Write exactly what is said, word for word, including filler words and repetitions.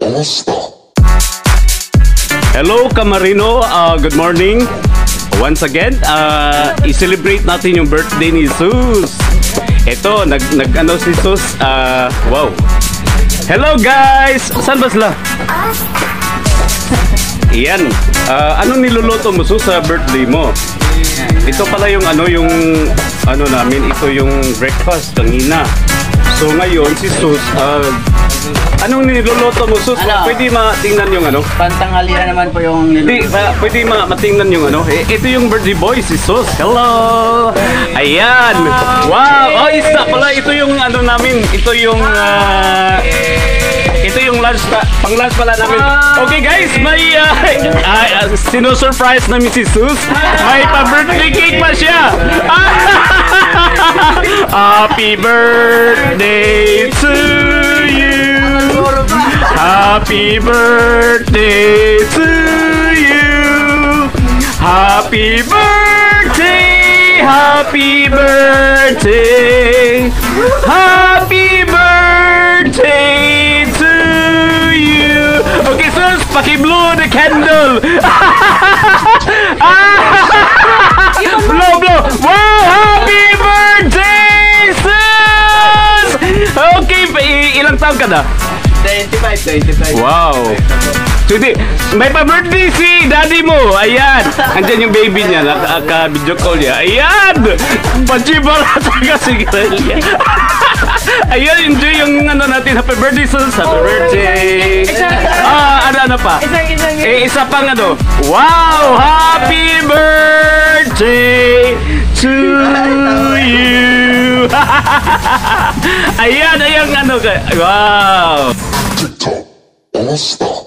Hello Kamarino, uh, good morning. Once again, uh, i-celebrate natin yung birthday ni Jesus. Ito, nag, nag ano si Jesus, uh, wow. Hello guys! Saan ba sila? Iyan, uh, anong niluluto mo Sus sa birthday mo? Ito pala yung ano yung ano namin, ito yung breakfast kanina. So ngayon si Sus, uh, anong niluluto mo Sus? Ano? Pwede matingnan yung ano? Pantanghalian naman po yung Hindi, niluluto. pa, pwede ma matingnan yung ano? Eh, ito yung birthday boy si Sus. Hello! Ayan! Wow! Oh, isa pala, ito yung ano namin, ito yung uh, ito yung lunch pa, pang lunch pala namin. Okay guys, may uh, uh, sino-surprise namin si Sus. May pa-birthday cake pa siya. Happy birthday to you. Happy birthday to you. Happy birthday. Happy birthday. Happy birthday to you. Okay, Sus, paki-blow the candle. Blow, blow. Wow, happy birthday, Sus. Okay, ilang taon ka na? twenty-five, twenty-five. Wow. Jadi, may pa-birthday si daddy mo. Ayan. Andyan yung baby niya. Naka-video call niya. Ayan. Fudgee barata kasi niya. Ayan, enjoy yung ano natin. Happy birthday, Sus. Happy birthday. Ah, ano, ano pa? Eh, isa pang ano. Wow. Happy birthday to you. Ayan, ayan, ano. Wow. TikTok, all star.